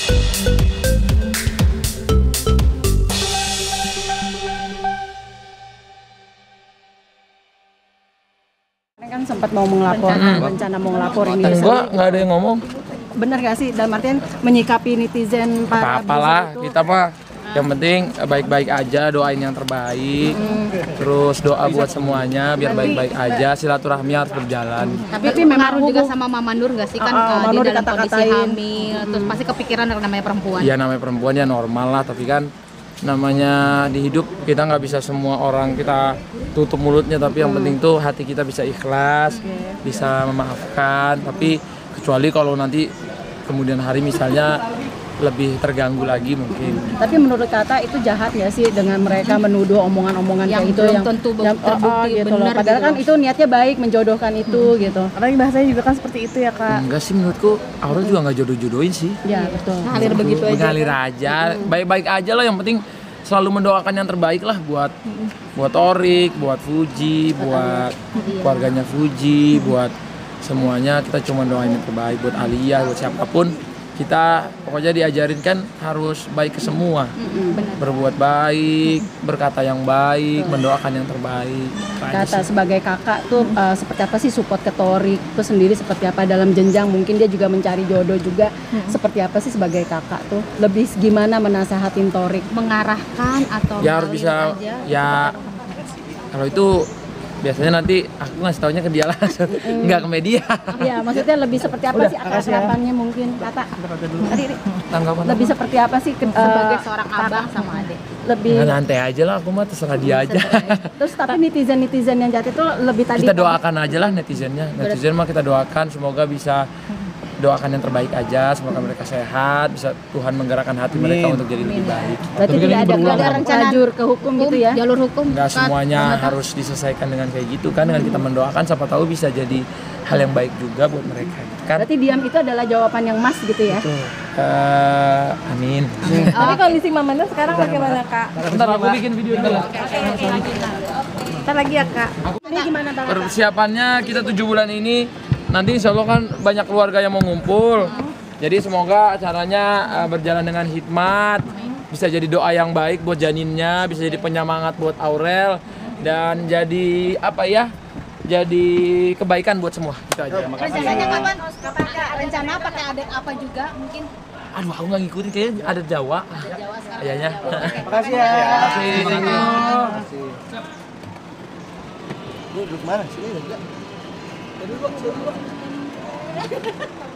Kan sempat mau melapor, rencana mau ngelapor ini. Enggak ada yang ngomong. Bener gak sih dalam artian menyikapi netizen para Apalah, kita mah yang penting baik-baik aja, doain yang terbaik. Terus doa buat semuanya biar baik-baik aja, silaturahmi harus berjalan. Tapi pengaruh juga sama Mama Nur gak sih kan Mama di dalam kondisi dikata-katain. hamil, terus pasti kepikiran namanya perempuan. Iya namanya perempuan ya normal lah, tapi kan namanya di hidup kita nggak bisa semua orang kita tutup mulutnya, tapi yang penting tuh hati kita bisa ikhlas, bisa memaafkan. Tapi kecuali kalau nanti kemudian hari misalnya lebih terganggu lagi mungkin. Tapi menurut Kata itu jahat ya sih dengan mereka menuduh omongan-omongan Yang kayak itu belum yang tentu yang terbukti gitu loh. benar Padahal gitu kan loh. itu niatnya baik menjodohkan itu gitu. Apalagi bahasanya juga kan seperti itu ya Kak. Enggak sih, menurutku Aurel juga nggak jodoh-jodohin sih. Ya betul. Ngalir begitu aja. Mengalir aja, baik-baik aja lah, yang penting selalu mendoakan yang terbaik lah buat Orik, buat Fuji, buat keluarganya Fuji, buat semuanya. Kita cuma doain yang terbaik buat Alia, buat siapapun. Kita pokoknya diajarin kan harus baik ke semua, berbuat baik, berkata yang baik, mendoakan yang terbaik. Kata sebagai kakak tuh seperti apa sih support ke Torik tuh sendiri, seperti apa dalam jenjang mungkin dia juga mencari jodoh juga, seperti apa sih sebagai kakak tuh lebih gimana menasehatin Torik? Mengarahkan atau Ya harus mengalir bisa aja? ya, kalau itu biasanya nanti aku ngasih taunya ke dia langsung, nggak ke media. Iya, maksudnya lebih seperti apa sih akrab-akrabannya mungkin Kata? Tanggapan Lebih seperti apa sih Sebagai seorang abang sama adik. lebih Nggak, santai aja lah, aku mah terserah dia aja. terus tapi netizen-netizen yang jahat itu lebih tadi Kita doakan aja lah netizennya. Netizen mah kita doakan semoga bisa doakan yang terbaik aja, semoga mereka sehat, bisa Tuhan menggerakkan hati mereka untuk jadi lebih baik. berarti tidak ada rencana lajur ke hukum gitu ya. Jalur hukum. Nggak Kak. semuanya harus diselesaikan dengan kayak gitu kan, dengan kita mendoakan siapa tahu bisa jadi hal yang baik juga buat mereka gitu kan. Berarti diam itu adalah jawaban yang mas gitu ya. Amin. Tapi kondisi Mama Nur sekarang bagaimana Kak? Bentar aku bikin video dulu. Ntar lagi ya Kak. Ini gimana Bang? Persiapannya kita 7 bulan ini, nanti insya Allah kan banyak keluarga yang mau ngumpul. Jadi semoga acaranya berjalan dengan hikmat, bisa jadi doa yang baik buat janinnya, bisa jadi penyemangat buat Aurel, dan jadi apa ya? Jadi kebaikan buat semua. Itu aja. Rencananya kapan? Rencana pakai adik apa juga mungkin? Aduh, aku nggak ngikutin, kayaknya ada Jawa. Jawa sekarang. Kayaknya. Makasih ya. Makasih. Thank you. Lu duduk mana? Sini enggak? Duduk.